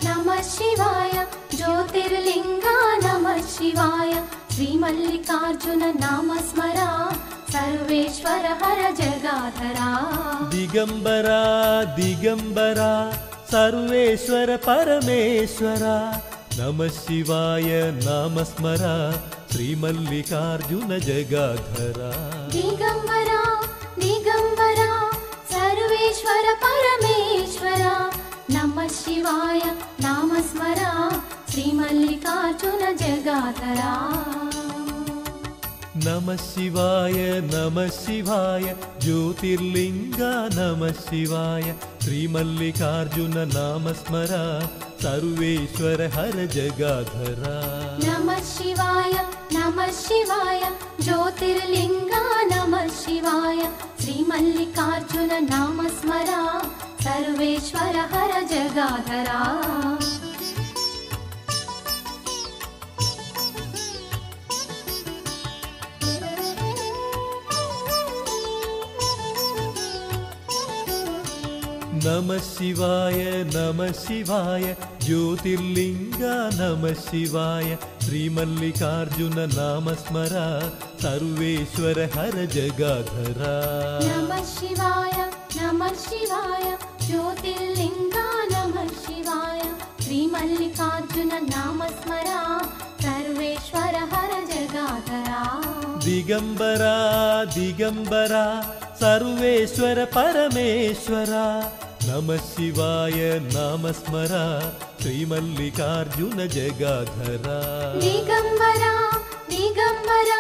ज्योतिर्लिङ्गा नमः शिवाय श्रीमल्लिकार्जुन नाम स्मरा सर्वेश्वर हर जगाधरा दिगंबरा दिगंबरा सर्वेश्वर परमेश्वरा नमः शिवाय नाम स्मरा श्रीमल्लिकार्जुन जगाधरा दिगंबरा दिगंबरा सर्वेश्वर परमेश्वरा नमः शिवाय नाम स्मरा श्रीमल्लिकार्जुन जगाधरा नमः शिवाय ज्योतिर्लिङ्गा नमः शिवाय श्रीमल्लिकार्जुन नाम स्मरा सर्वेश्वर हर जगाधरा नमः शिवाय ज्योतिर्लिङ्गा नमः शिवाय श्रीमल्लिकार्जुन नाम स्मरा सर्वेश्वर हर जगाधरा नमः शिवाय ज्योतिर्लिङ्गा नमः शिवाय श्रीमल्लिकार्जुन नाम स्मरा सर्वेश्वर हर जगाधरा नमः शिवाय ज्योतिर्लिङ्गा नमः शिवाय श्रीमल्लिकार्जुन नाम स्मरा सर्वेश्वर हर जगाधरा दिगंबरा दिगंबरा सर्वेश्वर परमेश्वरा नमः शिवाय नाम स्मरा श्रीमल्लिकार्जुन जगाधरा दिगंबरा दिगंबरा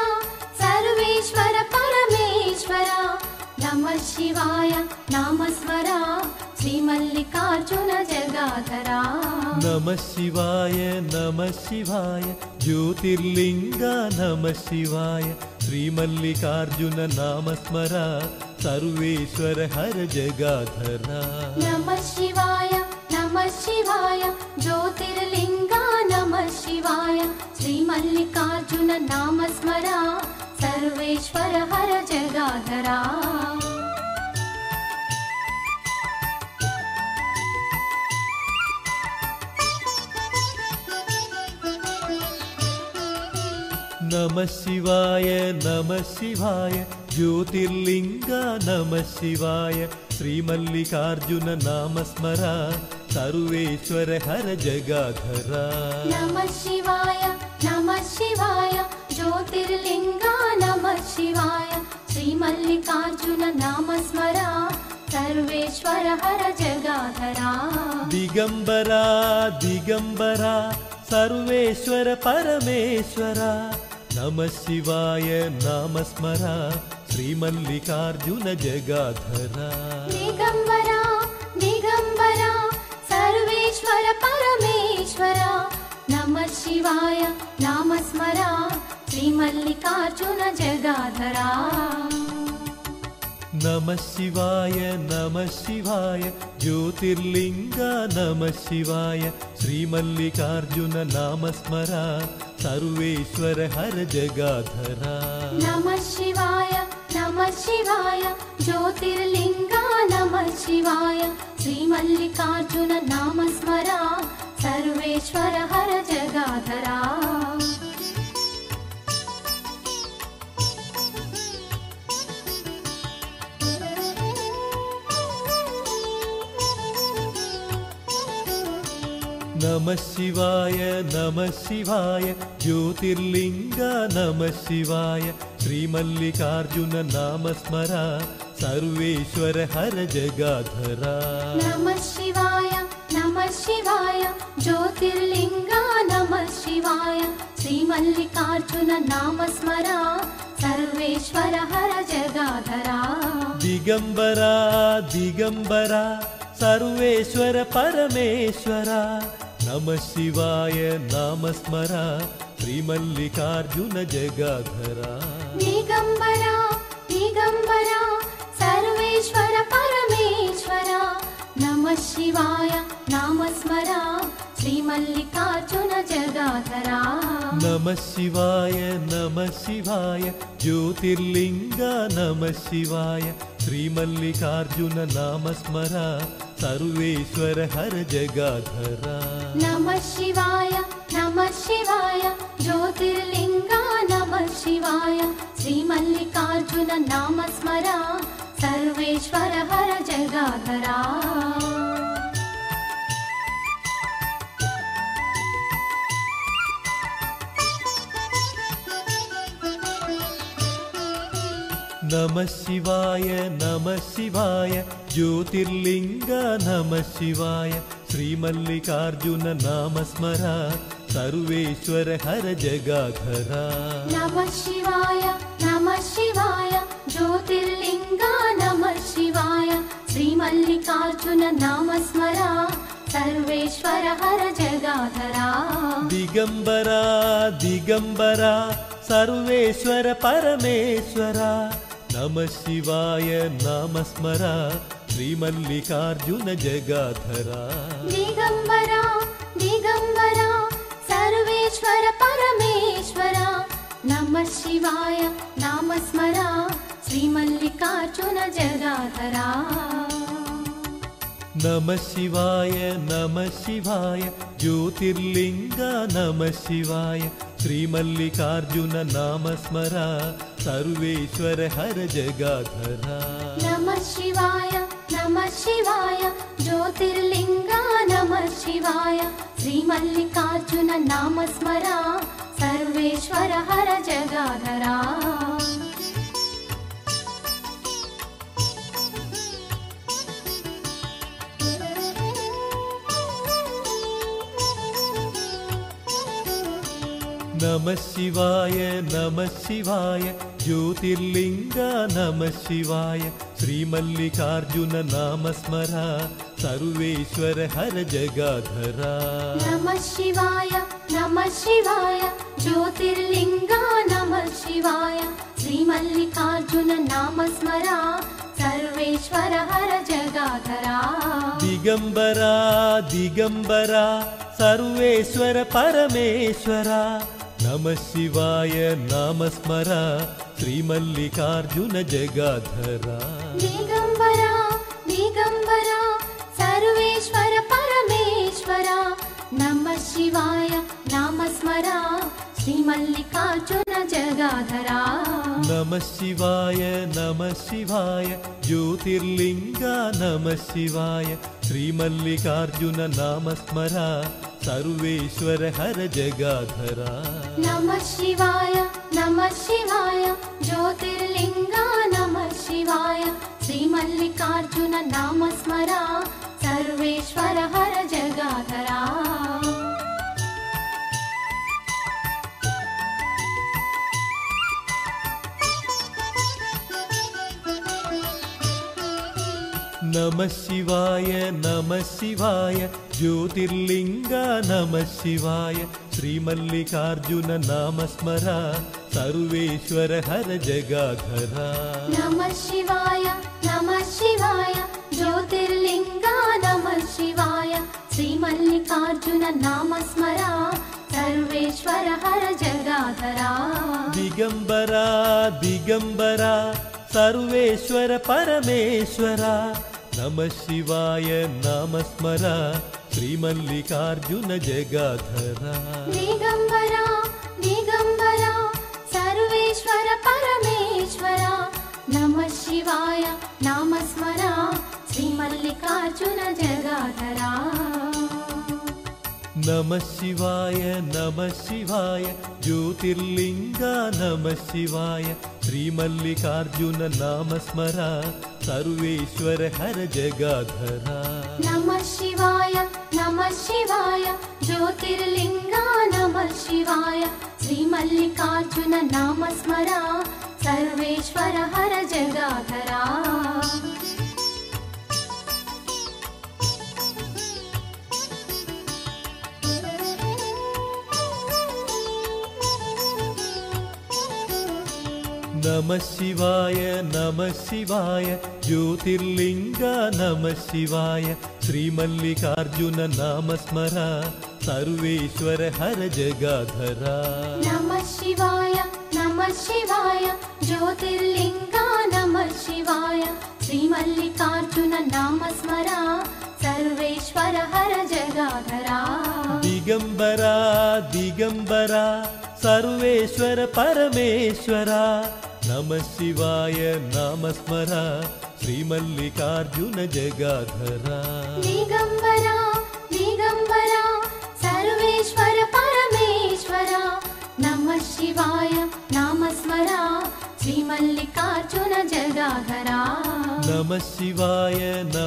सर्वेश्वर परमेश्वरा नमः शिवाय नाम स्मरा श्रीमल्लिकार्जुन जगाधरा नमः शिवाय ज्योतिर्लिंगा नमः शिवाय श्रीमल्लिकार्जुन नाम स्मरा सर्वेश्वर हर जगाधरा नमः शिवाय ज्योतिर्लिंगा नमः शिवाय श्रीमल्लिकार्जुन नाम स्मरा सर्वेश्वर हर जगाधरा नमः शिवाय ज्योतिर्लिंगा नमः शिवाय श्रीमल्लिकार्जुन नाम स्मरा सर्वेश्वर हर जगाधरा नमः शिवाय ज्योतिर्लिंगा नमः शिवाय श्रीमल्लिकार्जुन नाम स्मरा सर्वेश्वर हर जगाधरा दिगंबरा सर्वेश्वर परमेश्वरा नमः शिवाय नाम स्मरा श्रीमल्लिकार्जुन जगाधरा दिगंबरा सर्वेश्वर परमेश्वरा नमः शिवाय नाम स्मरा श्रीमल्लिकार्जुन जगाधरा नमः शिवाय ज्योतिर्लिंगा नमः शिवाय श्रीमल्लिकार्जुन नाम स्मरा सर्वेश्वर हर जगाधरा नमः शिवाय ज्योतिर्लिंगा नमः शिवाय श्रीमल्लिकार्जुन नाम स्मरा सर्वेश्वर हर जगाधरा नमः शिवाय ज्योतिर्लिंगा नमः शिवाय श्रीमल्लिकार्जुन नाम स्मरा सर्वेश्वर हर जगाधरा नमः शिवाय ज्योतिर्लिंगा नमः शिवाय श्रीमल्लिकार्जुन नाम स्मरा सर्वेश्वर हर जगाधरा दिगंबरा सर्वेश्वर परमेश्वरा नमः शिवाय नाम स्मरा श्रीमल्लिकार्जुन जगाधरा दिगंबरा सर्वेश्वर परमेश्वरा नमः शिवाय नाम स्मरा श्रीमल्लिकार्जुन जगाधरा नमः शिवाय ज्योतिर्लिंगा नमः शिवाय श्रीमल्लिकार्जुन नाम स्मरा सर्वेश्वर हर जगाधरा नमः शिवाय ज्योतिर्लिंगा नमः शिवाय श्रीमल्लिकार्जुन नाम स्मरा सर्वेश्वर हर जगाधरा नमः शिवाय ज्योतिर्लिंगा नमः शिवाय श्रीमल्लिकार्जुन नाम स्मरा सर्वेश्वर हर जगाधरा नमः शिवाय ज्योतिर्लिंगा नमः शिवाय श्रीमल्लिकार्जुन नाम स्मरा सर्वेश्वर हर जगाधरा दिगंबरा सर्वेश्वर परमेश्वरा नमः शिवाय नाम स्मरा श्रीमल्लिकार्जुन जगाधरा दिगंबरा सर्वेश्वर परमेश्वरा नमः शिवाय नाम स्मरा श्रीमल्लिकार्जुन जगाधरा नमः शिवाय ज्योतिर्लिंगा नमः शिवाय श्रीमल्लिकार्जुन नाम स्मरा सर्वेश्वर हर जगाधरा नमः शिवाय ज्योतिर्लिंगा नमः शिवाय श्रीमल्लिकार्जुन नाम स्मरा सर्वेश्वर हर जगाधरा नमः शिवाय ज्योतिर्लिंगा नमः शिवाय श्रीमल्लिकार्जुन नाम स्मरा सर्वेश्वर हर जगाधरा नमः शिवाय ज्योतिर्लिंगा नमः शिवाय श्रीमल्लिकार्जुन नाम स्मरा सर्वेश्वर हर जगाधरा दिगंबरा दिगंबरा सर्वेश्वर परमेश्वरा नमः शिवाय नाम स्मरा श्रीमल्लिकार्जुन जगाधरा दिगंबरा दिगंबरा सर्वेश्वर परमेश्वरा नमः शिवाय नाम स्मरा श्रीमल्लिकार्जुन जगाधरा नमः शिवाय ज्योतिर्लिंगा नमः शिवाय श्रीमल्लिकार्जुन नाम स्मरा सर्वेश्वर हर जगाधरा नमः शिवाय ज्योतिर्लिंगा नमः शिवाय श्रीमल्लिकार्जुन नाम स्मरा सर्वेश्वर हर जगाधरा नमः शिवाय ज्योतिर्लिंगा नमः शिवाय श्रीमल्लिकार्जुन नाम स्मरा सर्वेश्वर हर जगाधरा नमः शिवाय ज्योतिर्लिंगा नमः शिवाय श्रीमल्लिकार्जुन नाम स्मरा सर्वेश्वर हर जगाधरा दिगंबरा दिगंबरा सर्वेश्वर परमेश्वरा नमः शिवाय नाम स्मरा श्रीमल्लिकार्जुन जगाधरा दिगंबरा दिगंबरा सर्वेश्वर परमेश्वरा नमः शिवाय नाम स्मरा श्रीमल्लिकार्जुन जगाधरा नमः शिवाय ज्योतिर्लिंगा नमः शिवाय श्रीमल्लिकार्जुन नाम स्मरा सर्वेश्वर हर जगाधरा नमः शिवाय ज्योतिर्लिंगा नमः शिवाय श्रीमल्लिकार्जुन नाम स्मरा सर्वेश्वर हर जगाधरा नमः शिवाय ज्योतिर्लिंगा नमः शिवाय श्रीमल्लिकार्जुन नाम स्मरा सर्वेश्वर हर जगाधरा नमः शिवाय ज्योतिर्लिंगा नमः शिवाय श्रीमल्लिकार्जुन नाम स्मरा सर्वेश्वर हर जगाधरा दिगंबरा दिगंबरा सर्वेश्वर परमेश्वरा नमः शिवाय नाम स्मरा श्रीमल्लिकार्जुन जगाधरा दिगंबरा दिगंबरा सर्वेश्वर परमेश्वरा नमः शिवाय नाम स्मरा श्रीमल्लिकार्जुन जगाधरा नमः शिवाय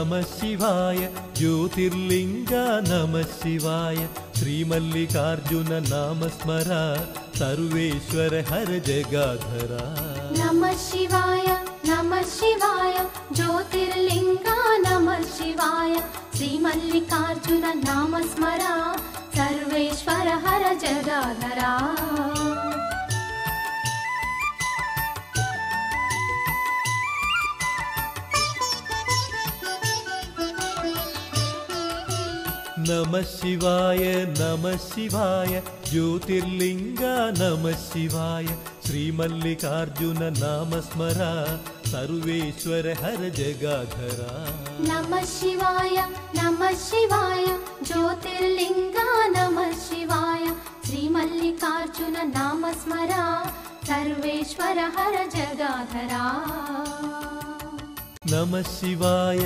ज्योतिर्लिंगा नमः शिवाय श्रीमल्लिकार्जुन नाम स्मरा सर्वेश्वर हर जगाधरा नमः शिवाय ज्योतिर्लिंगा नमः शिवाय श्रीमल्लिकार्जुन नाम स्मरा सर्वेश्वर हर जगाधरा नमः शिवाय ज्योतिर्लिंगा नमः शिवाय श्रीमल्लिकार्जुन नाम स्मरा सर्वेश्वर हर जगाधरा नमः शिवाय ज्योतिर्लिंगा नमः शिवाय श्रीमल्लिकार्जुन नाम स्मरा सर्वेश्वर हर जगाधरा नमः शिवाय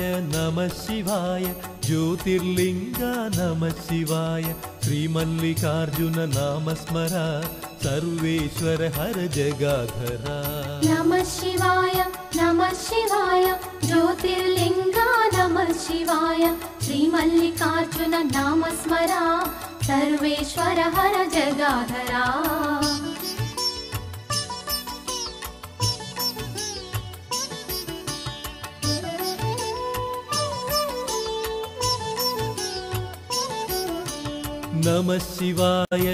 ज्योतिर्लिंगा नमः शिवाय श्रीमल्लिकार्जुन नाम स्मरा सर्वेश्वर हर जगाधरा नमः शिवाय ज्योतिर्लिंगा नमः शिवाय श्रीमल्लिकार्जुन नाम स्मरा सर्वेश्वर हर जगाधरा नमः शिवाय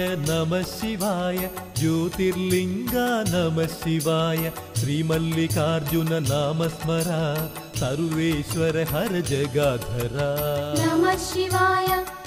ज्योतिर्लिंगा नमः शिवाय श्रीमल्लिकार्जुन नाम स्मरा सर्वेश्वर हर जगाधरा नमः शिवाय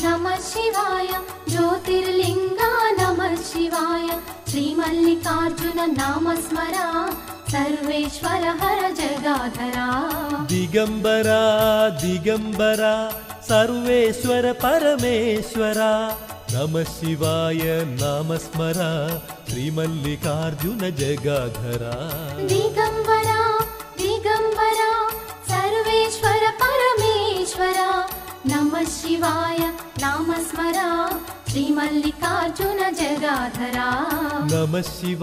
ज्योतिर्लिंगा नमः शिवाय श्रीमल्लिकार्जुन नाम स्मरा सर्वेश्वर हर जगाधरा दिगंबरा दिगंबरा सर्वेश्वर परमेश्वरा नमः शिवाय नाम स्मरा श्रीमल्लिकार्जुन जगाधरा दिगंबरा दिगंबरा सर्वेश्वर परमेश्वरा नमः शिवाय नाम स्मरा श्रीमल्लिकार्जुन जगाधरा नमः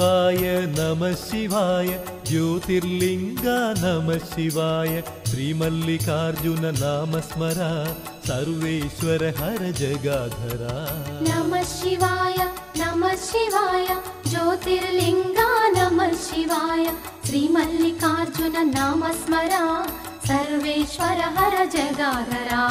शिवाय ज्योतिर्लिंगा नमः शिवाय श्रीमल्लिकार्जुन नाम स्मरा सर्वेश्वर हर जगाधरा नमः शिवाय ज्योतिर्लिंगा नमः शिवाय श्रीमल्लिकार्जुन नाम स्मरा सर्वेश्वर हर जगाधरा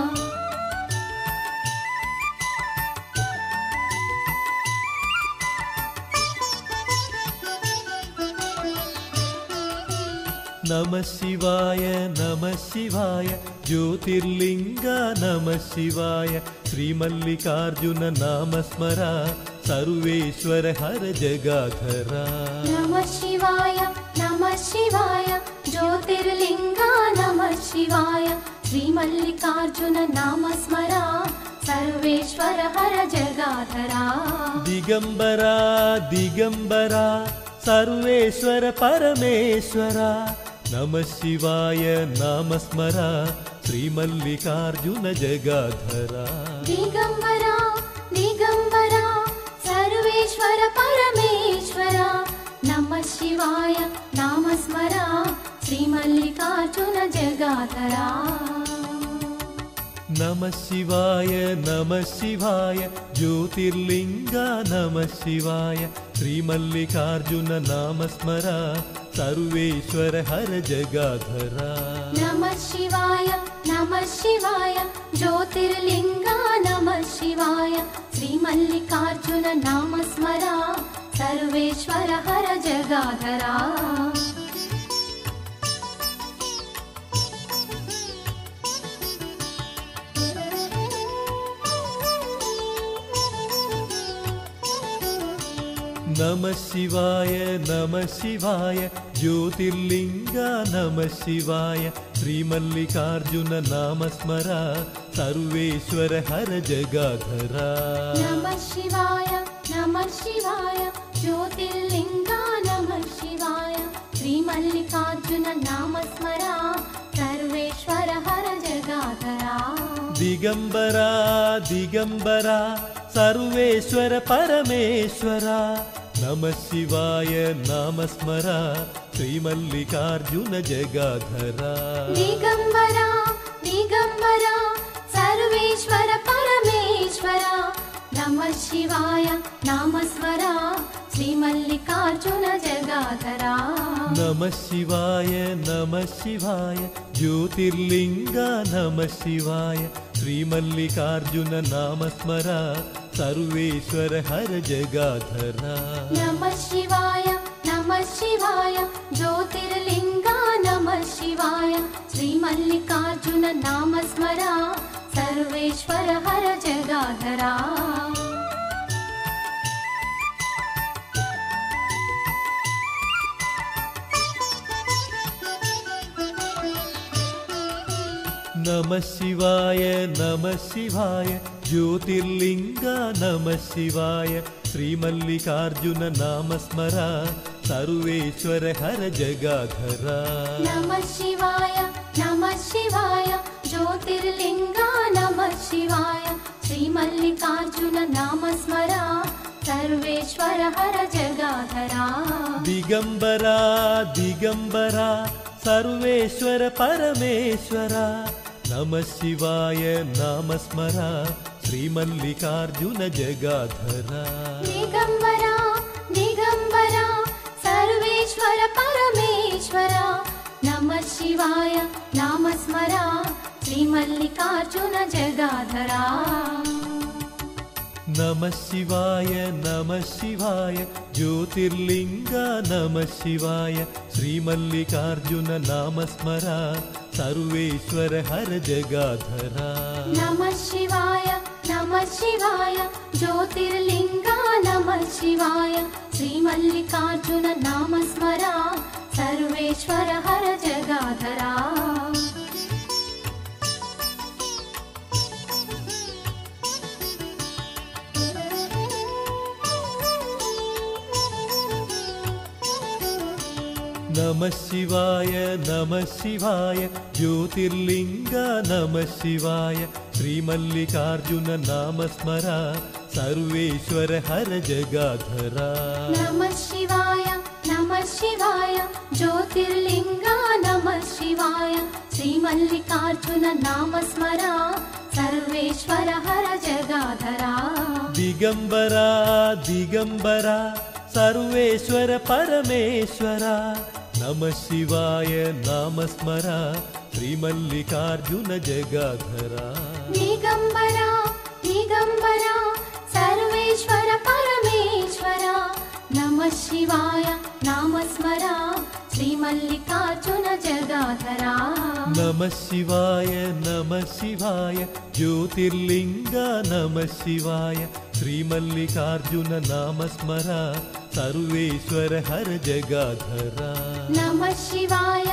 नमः शिवाय ज्योतिर्लिंगा नमः शिवाय श्रीमल्लिकार्जुन नाम स्मरा सर्वेश्वर हर जगाधरा नमः शिवाय ज्योतिर्लिंगा नमः शिवाय श्रीमल्लिकार्जुन नाम स्मरा सर्वेश्वर हर जगाधरा दिगंबरा दिगंबरा सर्वेश्वर परमेश्वरा नमः शिवाय नाम स्मरा श्रीमल्लिकार्जुन जगाधरा दिगंबरा दिगंबरा सर्वेश्वर परमेश्वरा नमः शिवाय नाम स्मरा श्रीमल्लिकार्जुन जगाधरा नमः शिवाय ज्योतिर्लिंगा नमः शिवाय श्रीमल्लिकार्जुन नाम स्मरा सर्वेश्वर हर जगाधरा नमः शिवाय ज्योतिर्लिंगा नमः शिवाय श्रीमल्लिकार्जुन नाम स्मरा सर्वेश्वर हर जगाधरा नमः शिवाय ज्योतिर्लिंगा नमः शिवाय श्रीमल्लिकार्जुन नाम स्मरा सर्वेश्वर हर जगाधरा नमः शिवाय ज्योतिर्लिंगा नमः शिवाय श्रीमल्लिकार्जुन नाम स्मरा सर्वेश्वर हर जगाधरा दिगंबरा दिगंबरा सर्वेश्वर परमेश्वरा नमः शिवाय नाम स्मरा श्रीमल्लिकार्जुन जगाधरा दिगंबरा दिगंबरा सर्वेश्वर परमेश्वरा नमः शिवाय नाम स्मरा श्रीमल्लिकार्जुन जगाधरा नमः शिवाय ज्योतिर्लिंगा नमः शिवाय श्रीमल्लिकार्जुन नाम स्मरा सर्वेश्वर हर जगाधरा नमः शिवाय ज्योतिर्लिंगा नमः शिवाय श्रीमल्लिकार्जुन नाम स्मरा सर्वेश्वर हर जगाधरा नमः शिवाय ज्योतिर्लिंगा नमः शिवाय श्रीमल्लिकार्जुन नाम स्मरा सर्वेश्वर हर जगाधरा नमः शिवाय ज्योतिर्लिंगा नमः शिवाय श्रीमल्लिकार्जुन नाम स्मरा सर्वेश्वर हर जगाधरा दिगंबरा दिगंबरा सर्वेश्वर परमेश्वरा नमः शिवाय नाम स्मरा श्रीमल्लिकार्जुन जगाधरा दिगंबरा दिगंबरा सर्वेश्वर परमेश्वरा नमः शिवाय नाम स्मरा श्रीमल्लिकार्जुन जगाधरा नमः शिवाय ज्योतिर्लिंग नमः शिवाय श्रीमल्लिकार्जुन नाम स्मरा सर्वेश्वर हर जगाधरा नमः शिवाय ज्योतिर्लिंग नमः शिवाय श्रीमल्लिकार्जुन नाम स्मरा सर्वेश्वर हर जगाधरा नमः शिवाय ज्योतिर्लिंग नमः शिवाय श्रीमल्लिकार्जुन नाम स्मरा सर्वेश्वर हर जगाधरा नमः शिवाय ज्योतिर्लिंग नमः शिवाय श्रीमल्लिकार्जुन नाम स्मरा सर्वेश्वर हर जगाधरा दिगंबरा सर्वेश्वर परमेश्वरा नमः शिवाय नाम स्मरा श्रीमल्लिकार्जुन जगाधरा दिगंबरा सर्वेश्वर परमेश्वरा नमः शिवाय नाम स्मरा श्रीमल्लिकार्जुन जगाधरा नमः शिवाय ज्योतिर्लिंग नमः शिवाय श्रीमल्लिकार्जुन नाम स्मरा सर्वेश्वर हर जगाधरा नमः शिवाय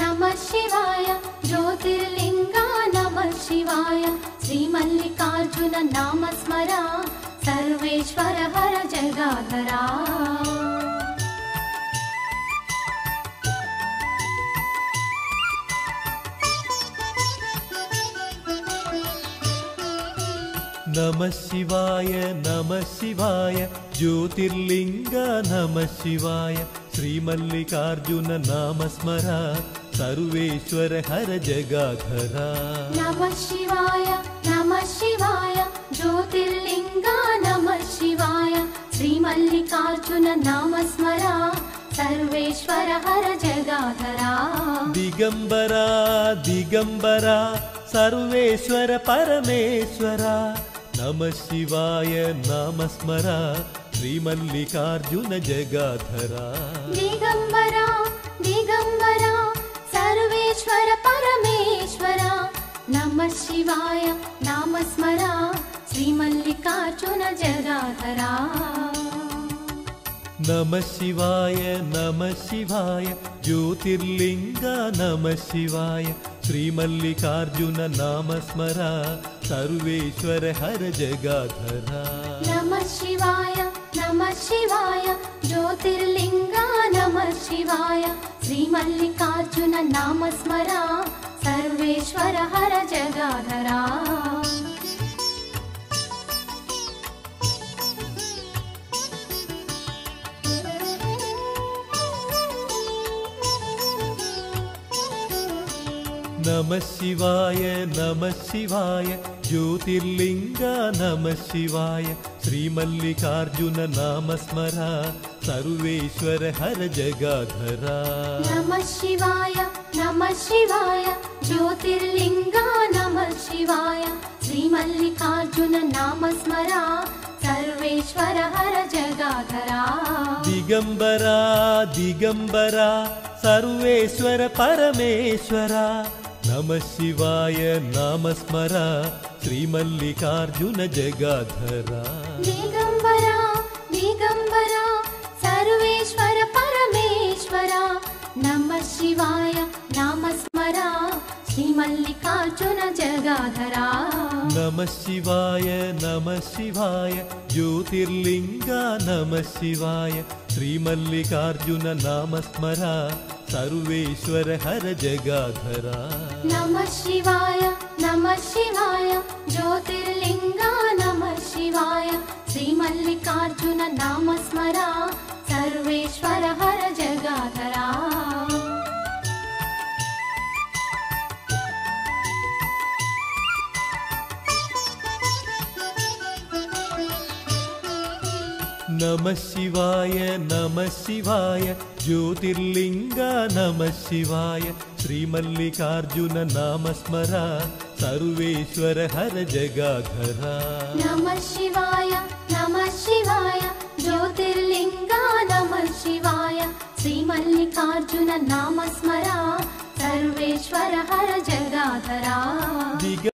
ज्योतिर्लिंग नमः शिवाय श्रीमल्लिकार्जुन नाम स्मरा सर्वेश्वर हर जगाधरा नमः शिवाय ज्योतिर्लिंग नमः शिवाय श्रीमल्लिकार्जुन नाम स्मरा सर्वेश्वर हर जगाधरा नमः शिवाय ज्योतिर्लिंग नमः शिवाय श्रीमल्लिकार्जुन नाम स्मरा सर्वेश्वर हर जगाधरा दिगंबरा सर्वेश्वर परमेश्वरा नमः शिवाय नाम स्मरा श्रीमल्लिकार्जुन जगाधरा दिगंबरा सर्वेश्वर परमेश्वरा नमः शिवाय नाम स्मरा श्रीमल्लिकार्जुन जगाधरा नमः शिवाय ज्योतिर्लिंग नमः शिवाय श्रीमल्लिकार्जुन नाम स्मरा सर्वेश्वर हर जगाधरा नमः शिवाय ज्योतिर्लिंग नमः शिवाय श्रीमल्लिकार्जुन नाम स्मरा सर्वेश्वर हर जगाधरा नमः शिवाय ज्योतिर्लिंग नमः शिवाय श्रीमल्लिकार्जुन नाम स्मरा सर्वेश्वर हर जगाधरा नमः शिवाय ज्योतिर्लिंग नमः शिवाय श्रीमल्लिकार्जुन नाम स्मरा सर्वेश्वर हर जगाधरा दिगंबरा सर्वेश्वर परमेश्वरा नमः शिवाय नाम स्मरा श्रीमल्लिकार्जुन जगाधरा दिगंबरा सर्वेश्वर परमेश्वरा नमः शिवाय नाम स्मरा श्रीमल्लिकार्जुन जगाधरा नमः शिवाय ज्योतिर्लिंग नमः शिवाय श्रीमल्लिकार्जुन नाम स्मरा सर्वेश्वर हर जगाधरा नमः शिवाय ज्योतिर्लिंग नमः शिवाय श्रीमल्लिकार्जुन नाम स्मरा सर्वेश्वर हर जगाधरा नमः शिवाय ज्योतिर्लिङ्गा नमः शिवाय श्रीमल्लिकार्जुन नाम स्मरा सर्वेश्वर हर जगाधरा नमः शिवाय ज्योतिर्लिङ्गा नमः शिवाय श्रीमल्लिकार्जुन नाम स्मरा सर्वेश्वर हर जगाधरा